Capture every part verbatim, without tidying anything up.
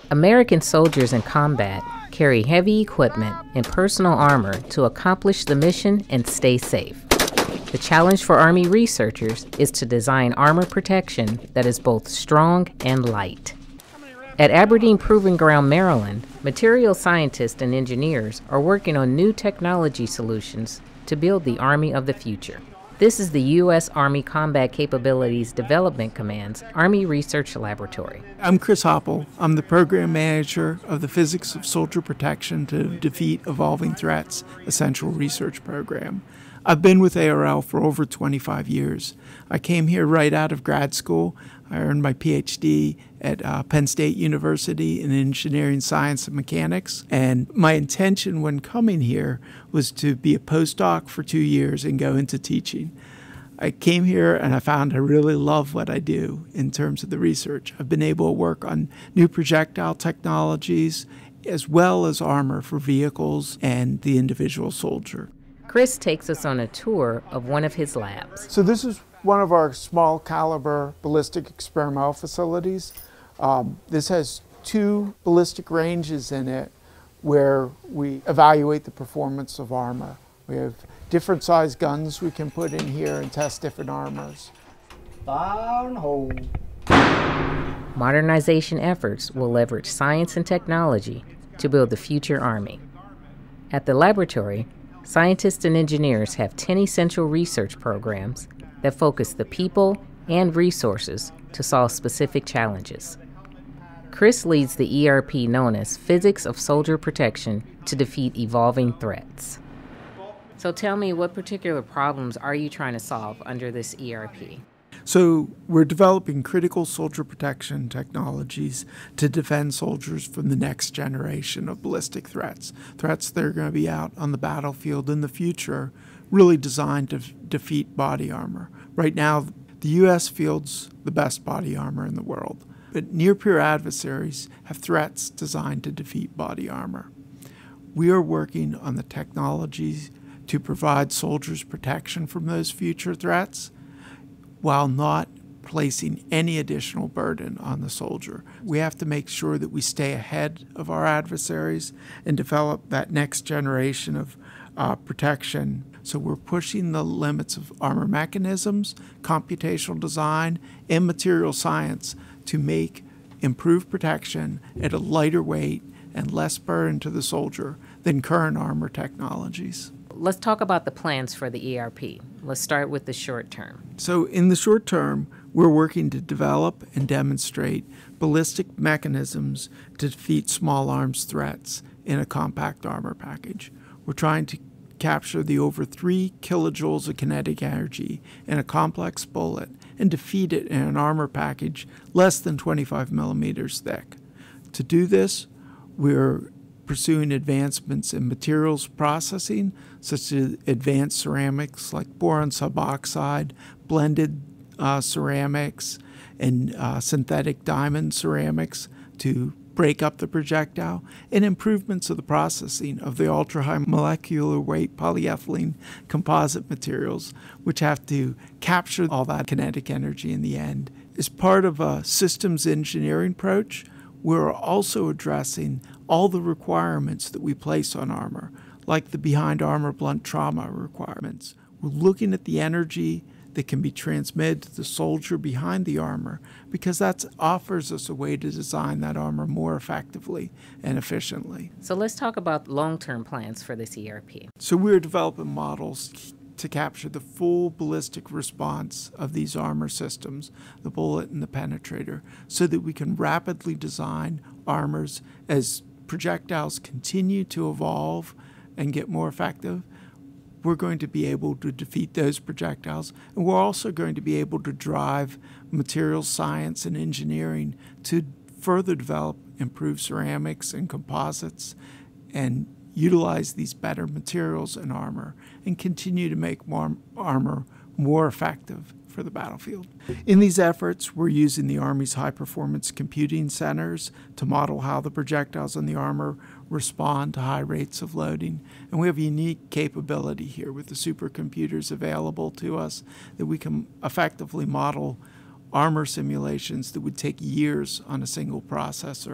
American soldiers in combat carry heavy equipment and personal armor to accomplish the mission and stay safe. The challenge for Army researchers is to design armor protection that is both strong and light. At Aberdeen Proving Ground, Maryland, material scientists and engineers are working on new technology solutions to build the Army of the future. This is the U S Army Combat Capabilities Development Command's Army Research Laboratory. I'm Chris Hoppel. I'm the program manager of the Physics of Soldier Protection to Defeat Evolving Threats Essential Research Program. I've been with A R L for over twenty-five years. I came here right out of grad school. I earned my P H D at uh, Penn State University in engineering, science, and mechanics. And my intention when coming here was to be a postdoc for two years and go into teaching. I came here and I found I really love what I do in terms of the research. I've been able to work on new projectile technologies as well as armor for vehicles and the individual soldier. Chris takes us on a tour of one of his labs. So this is one of our small caliber ballistic experimental facilities. Um, this has two ballistic ranges in it where we evaluate the performance of armor. We have different size guns we can put in here and test different armors. Modernization efforts will leverage science and technology to build the future Army. At the laboratory, scientists and engineers have ten essential research programs that focus the people and resources to solve specific challenges. Chris leads the E R P known as Physics of Soldier Protection to defeat evolving threats. So tell me, what particular problems are you trying to solve under this E R P? So we're developing critical soldier protection technologies to defend soldiers from the next generation of ballistic threats, threats that are going to be out on the battlefield in the future, really designed to f- defeat body armor. Right now, the U S fields the best body armor in the world, but near-peer adversaries have threats designed to defeat body armor. We are working on the technologies to provide soldiers protection from those future threats, while not placing any additional burden on the soldier. We have to make sure that we stay ahead of our adversaries and develop that next generation of uh, protection. So we're pushing the limits of armor mechanisms, computational design, and material science to make improved protection at a lighter weight and less burden to the soldier than current armor technologies. Let's talk about the plans for the E R P. Let's start with the short term. So in the short term, we're working to develop and demonstrate ballistic mechanisms to defeat small arms threats in a compact armor package. We're trying to capture the over three kilojoules of kinetic energy in a complex bullet and defeat it in an armor package less than twenty-five millimeters thick. To do this, we're pursuing advancements in materials processing, such as advanced ceramics like boron suboxide, blended uh, ceramics, and uh, synthetic diamond ceramics to break up the projectile, and improvements of the processing of the ultra-high molecular weight polyethylene composite materials, which have to capture all that kinetic energy in the end. As part of a systems engineering approach, we're also addressing all the requirements that we place on armor, like the behind armor blunt trauma requirements. We're looking at the energy that can be transmitted to the soldier behind the armor, because that offers us a way to design that armor more effectively and efficiently. So let's talk about long-term plans for this E R P. So we're developing models to capture the full ballistic response of these armor systems, the bullet and the penetrator, so that we can rapidly design armors as projectiles continue to evolve and get more effective. We're going to be able to defeat those projectiles, and we're also going to be able to drive materials science and engineering to further develop improved ceramics and composites and utilize these better materials in armor and continue to make more armor more effective for the battlefield. In these efforts, we're using the Army's high-performance computing centers to model how the projectiles in the armor respond to high rates of loading. And we have a unique capability here with the supercomputers available to us that we can effectively model armor simulations that would take years on a single processor.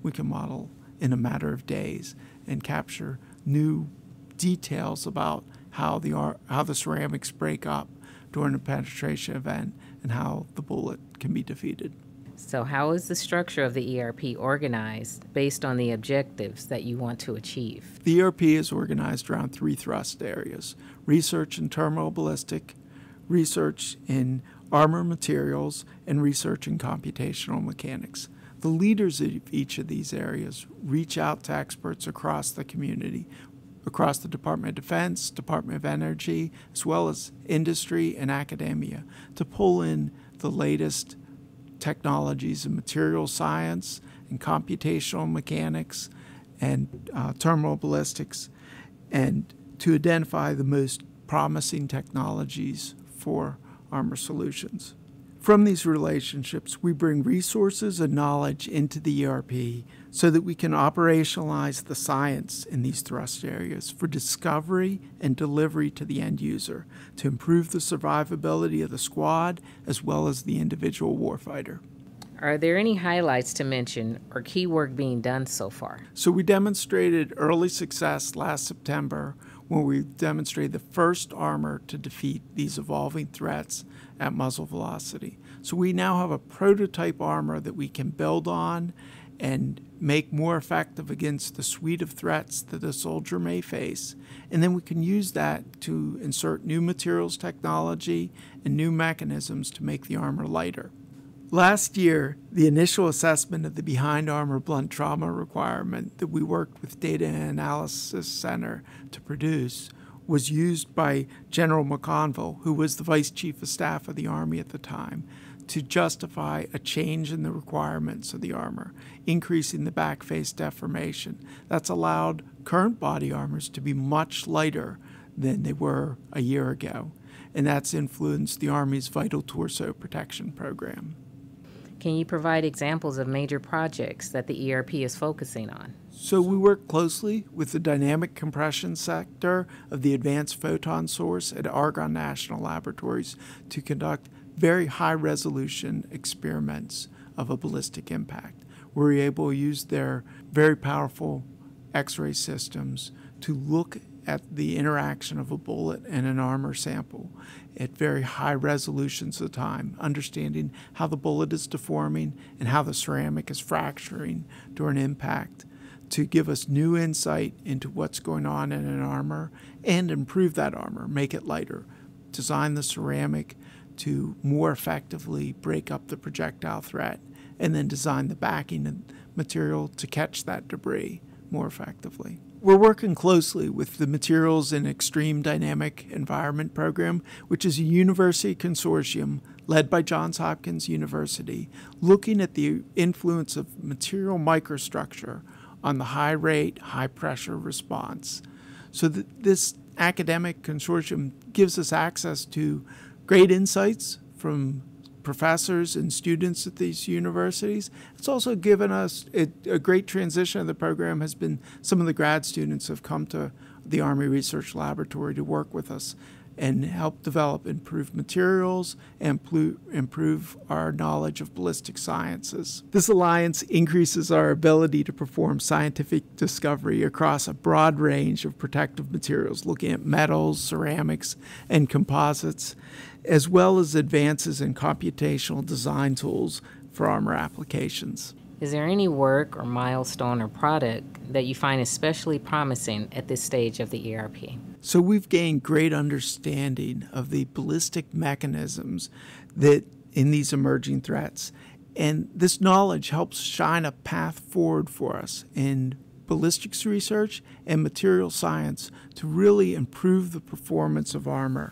we can model in a matter of days and capture new details about how the ar- how the ceramics break up during a penetration event and how the bullet can be defeated. So how is the structure of the E R P organized based on the objectives that you want to achieve? The E R P is organized around three thrust areas: research in terminal ballistic, research in armor materials, and research in computational mechanics. The leaders of each of these areas reach out to experts across the community, across the Department of Defense, Department of Energy, as well as industry and academia, to pull in the latest technologies in material science and computational mechanics and uh, terminal ballistics, and to identify the most promising technologies for armor solutions. From these relationships, we bring resources and knowledge into the E R P so that we can operationalize the science in these thrust areas for discovery and delivery to the end user to improve the survivability of the squad as well as the individual warfighter. Are there any highlights to mention or key work being done so far? So we demonstrated early success last September when we demonstrated the first armor to defeat these evolving threats at muzzle velocity. So we now have a prototype armor that we can build on and make more effective against the suite of threats that a soldier may face. And then we can use that to insert new materials technology and new mechanisms to make the armor lighter. Last year, the initial assessment of the behind armor blunt trauma requirement that we worked with Data Analysis Center to produce was used by General McConville, who was the Vice Chief of Staff of the Army at the time, to justify a change in the requirements of the armor, increasing the back face deformation. That's allowed current body armors to be much lighter than they were a year ago, and that's influenced the Army's Vital Torso Protection Program. Can you provide examples of major projects that the E R P is focusing on? So we work closely with the dynamic compression sector of the Advanced Photon Source at Argonne National Laboratories to conduct very high-resolution experiments of a ballistic impact. We're able to use their very powerful X-ray systems to look at the interaction of a bullet and an armor sample at very high resolutions of time, understanding how the bullet is deforming and how the ceramic is fracturing during impact, to give us new insight into what's going on in an armor and improve that armor, make it lighter, design the ceramic to more effectively break up the projectile threat, and then design the backing material to catch that debris more effectively. We're working closely with the Materials in Extreme Dynamic Environment Program, which is a university consortium led by Johns Hopkins University, looking at the influence of material microstructure on the high rate, high pressure response. So that this academic consortium gives us access to great insights from professors and students at these universities. It's also given us a, a great transition of the program has been some of the grad students have come to the Army Research Laboratory to work with us and help develop improved materials and pl- improve our knowledge of ballistic sciences. This alliance increases our ability to perform scientific discovery across a broad range of protective materials, looking at metals, ceramics, and composites, as well as advances in computational design tools for armor applications. Is there any work or milestone or product that you find especially promising at this stage of the E R P? So we've gained great understanding of the ballistic mechanisms that in these emerging threats. And this knowledge helps shine a path forward for us in ballistics research and material science to really improve the performance of armor.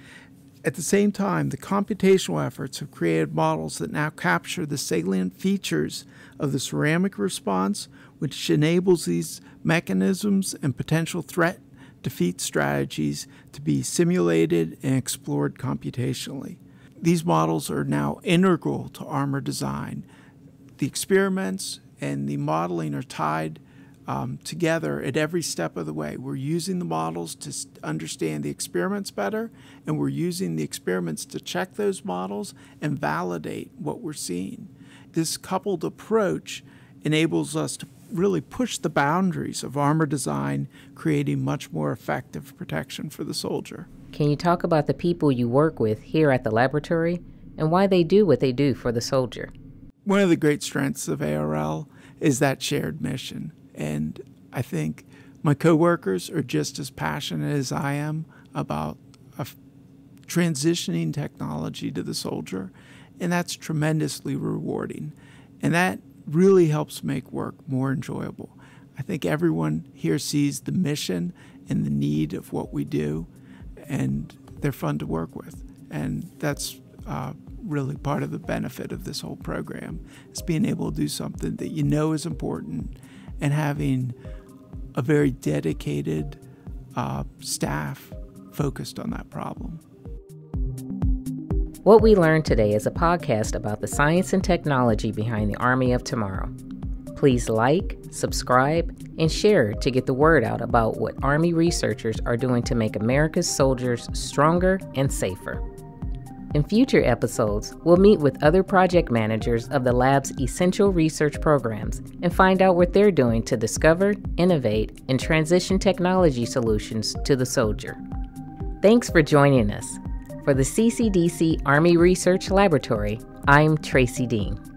At the same time, the computational efforts have created models that now capture the salient features of the ceramic response, which enables these mechanisms and potential threat defeat strategies to be simulated and explored computationally. These models are now integral to armor design. The experiments and the modeling are tied Um, together at every step of the way. We're using the models to understand the experiments better, and we're using the experiments to check those models and validate what we're seeing. This coupled approach enables us to really push the boundaries of armor design, creating much more effective protection for the soldier. Can you talk about the people you work with here at the laboratory and why they do what they do for the soldier? One of the great strengths of A R L is that shared mission. And I think my coworkers are just as passionate as I am about a f- transitioning technology to the soldier. And that's tremendously rewarding. And that really helps make work more enjoyable. I think everyone here sees the mission and the need of what we do, and they're fun to work with. And that's uh, really part of the benefit of this whole program, is being able to do something that you know is important and having a very dedicated uh, staff focused on that problem. What we learned today is a podcast about the science and technology behind the Army of Tomorrow. Please like, subscribe, and share to get the word out about what Army researchers are doing to make America's soldiers stronger and safer. In future episodes, we'll meet with other project managers of the lab's essential research programs and find out what they're doing to discover, innovate, and transition technology solutions to the soldier. Thanks for joining us. For the C C D C Army Research Laboratory, I'm Tracie Dean.